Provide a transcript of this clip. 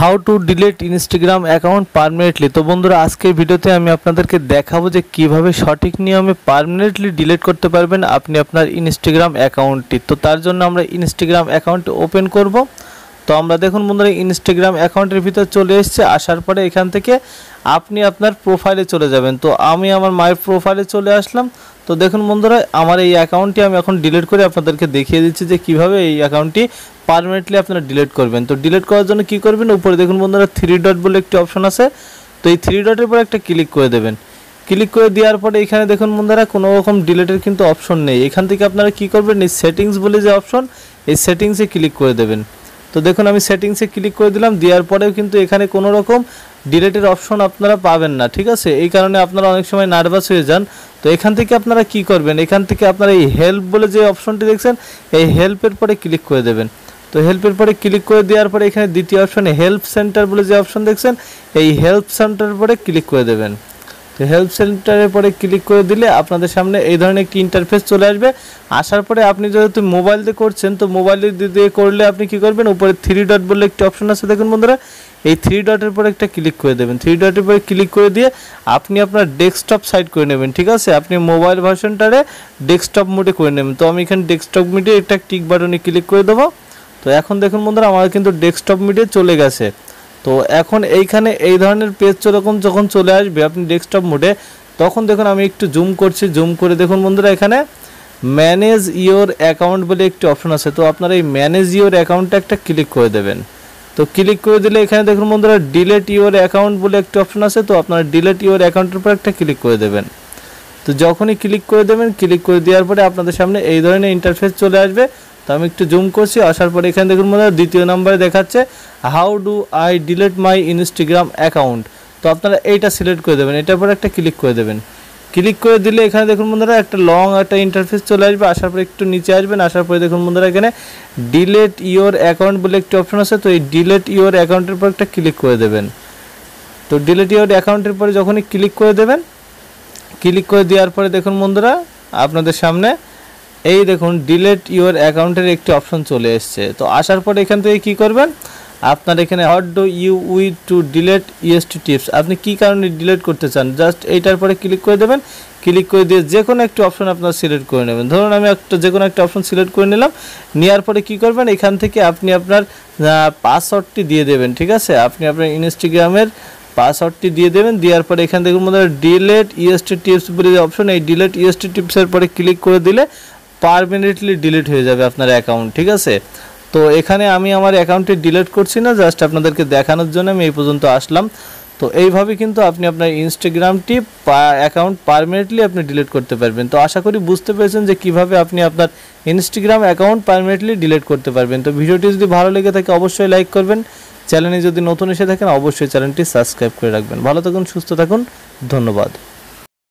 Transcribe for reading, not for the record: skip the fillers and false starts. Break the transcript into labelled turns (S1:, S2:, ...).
S1: How to delete Instagram account permanently. তো বন্ধুরা, আজকের ভিডিওতে আমি আপনাদেরকে দেখাবো যে কিভাবে সঠিক নিয়মে পার্মানেন্টলি ডিলিট করতে পারবেন আপনি আপনার ইনস্টাগ্রাম অ্যাকাউন্টটি। তো তার জন্য আমরা ইনস্টাগ্রাম অ্যাকাউন্ট ওপেন করব। তো আমরা দেখুন বন্ধুরা, ইনস্টাগ্রাম অ্যাকাউন্টের ভিতর চলে এসেছে। আসার পরে এখান থেকে আপনি আপনার প্রোফাইলে চলে যাবেন। তো আমি আমার মাই প্রোফাইলে চলে আসলাম। তো দেখুন বন্ধুরা, আমার এই অ্যাকাউন্টটি আমি এখন ডিলিট করে আপনাদেরকে দেখিয়ে দিচ্ছি যে কিভাবে এই অ্যাকাউন্টটি পার্মানেন্টলি আপনারা ডিলিট করবেন। তো ডিলিট করার জন্য কি করবেন, উপরে দেখুন বন্ধুরা 3 ডট বলে একটি অপশন আছে। তো এই 3 ডটের উপর একটা ক্লিক করে দেবেন। ক্লিক করে দেওয়ার পরে এখানে দেখুন বন্ধুরা কোনো রকম ডিলিটের কিন্তু অপশন নেই। এখান থেকে আপনারা কি করবেন, এই সেটিংস বলে যে অপশন, এই সেটিংসে ক্লিক করে দেবেন। তো দেখুন আমি সেটিংসে ক্লিক করে দিলাম। দেওয়ার পরেও কিন্তু এখানে কোনো রকম ডিলিটের অপশন আপনারা পাবেন না, ঠিক আছে। এই কারণে আপনারা অনেক সময় নার্ভাস হয়ে যান। তো এখান থেকে আপনারা কি করবেন, এখান থেকে আপনারা এই হেল্প বলে যে অপশনটি দেখছেন, এই হেল্পের পরে ক্লিক করে দেবেন। তো হেল্পের পরে ক্লিক করে দেওয়ার পরে এখানে দ্বিতীয় অপশনে হেল্প সেন্টার বলে যে অপশন দেখছেন, এই হেল্প সেন্টারের পরে ক্লিক করে দেবেন। তো হেল্প সেন্টারের পরে ক্লিক করে দিলে আপনাদের সামনে এই ধরনের একটি ইন্টারফেস চলে আসবে। আসার পরে আপনি যেহেতু মোবাইল দিয়ে করছেন, তো মোবাইল দিয়ে করলে আপনি কি করবেন, উপরে 3 ডট বলে একটি অপশন আছে দেখুন বন্ধুরা, এই 3 ডটের পরে একটা ক্লিক করে দেবেন। 3 ডটের পরে ক্লিক করে দিয়ে আপনি আপনার ডেস্কটপ সাইড করে নেবেন, ঠিক আছে। আপনি মোবাইল ভার্সনটারে ডেস্কটপ মোডে করে নেবেন। তো আমি এখানে ডেস্কটপ মোডে একটা টিক বাটনে ক্লিক করে দেবো। তো এখন দেখুন বন্ধুরা, আমার কিন্তু ডেস্কটপ মোডে চলে গেছে। তো এখন এইখানে এই ধরনের পেজ যখন চলে আসবে আপনি ডেস্কটপ মোডে, তখন দেখুন আমি একটু জুম করছি। জুম করে দেখুন বন্ধুরা, এখানে ম্যানেজ ইওর অ্যাকাউন্ট বলে একটি অপশন আছে। তো আপনারা এই ম্যানেজ ইওর অ্যাকাউন্টটা একটা ক্লিক করে দেবেন। তো ক্লিক করে দিলে এখানে দেখুন বন্ধুরা ডিলিট ইওর অ্যাকাউন্ট বলে একটি অপশন আছে। তো আপনারা ডিলিট ইওর অ্যাকাউন্টের উপর একটা ক্লিক করে দেবেন। তো যখনই ক্লিক করে দেবেন, ক্লিক করে দেওয়ার পরে আপনাদের সামনে এই ধরনের ইন্টারফেস চলে আসবে। তো আমি একটু জুম করছি। আসার পরে এখানে দেখুন বন্ধুরা দ্বিতীয় নম্বরে দেখাচ্ছে how do I delete my Instagram account. তো আপনারা এইটা সিলেক্ট করে দেবেন, এটার পরে একটা ক্লিক করে দেবেন। ক্লিক করে দিলে এখানে দেখুন বন্ধুরা একটা লং একটা ইন্টারফেস চলে আসবে। আসার পরে একটু নিচে আসবেন। আসার পরে দেখুন বন্ধুরা এখানে ডিলিট ইওর অ্যাকাউন্ট বলে একটি অপশন আছে। তো এই ডিলিট ইওর অ্যাকাউন্টের পর একটা ক্লিক করে দেবেন। তো ডিলিট ইওর অ্যাকাউন্টের পরে যখনই ক্লিক করে দেবেন, ক্লিক করে দেওয়ার পরে দেখুন বন্ধুরা আপনাদের সামনে এই দেখুন ডিলিট ইওর অ্যাকাউন্টের একটি অপশন চলে এসছে। তো আসার পরে এখান থেকে কী করবেন, আপনার এখানে what do you with to delete ইএসটি টিপস, আপনি কী কারণে ডিলিট করতে চান, জাস্ট এইটার পরে ক্লিক করে দেবেন। ক্লিক করে দিয়ে যে কোনো একটি অপশন আপনার সিলেক্ট করে নেবেন। ধরুন আমি যে কোনো একটা অপশন সিলেক্ট করে নিলাম। নেওয়ার পরে কী করবেন, এখান থেকে আপনি আপনার পাসওয়ার্ডটি দিয়ে দেবেন, ঠিক আছে। আপনি আপনার ইনস্টাগ্রামের পাসওয়ার্ডটি দিয়ে দেবেন। দেওয়ার পরে এখান থেকে মধ্যে ডিলিট ইএসটি টিপস বলে যে অপশন, এই ডিলিট ইএসটি টিপসের পরে ক্লিক করে দিলে পারমানেন্টলি ডিলিট হয়ে যাবে আপনার অ্যাকাউন্ট, ঠিক আছে। তো এখানে আমি আমার অ্যাকাউন্টটি ডিলিট করছি না, জাস্ট আপনাদেরকে দেখানোর জন্য আমি এই পর্যন্ত আসলাম। তো এইভাবে কিন্তু আপনি আপনার ইনস্টাগ্রামটি অ্যাকাউন্ট পারমানেন্টলি আপনি ডিলিট করতে পারবেন। তো আশা করি বুঝতে পেরেছেন যে কিভাবে আপনি আপনার ইনস্টাগ্রাম অ্যাকাউন্ট পারমানেন্টলি ডিলিট করতে পারবেন। তো ভিডিওটি যদি ভালো লেগে থাকে অবশ্যই লাইক করবেন। চ্যানেলে যদি নতুন এসে থাকেন অবশ্যই চ্যানেলটি সাবস্ক্রাইব করে রাখবেন। ভালো থাকুন, সুস্থ থাকুন, ধন্যবাদ।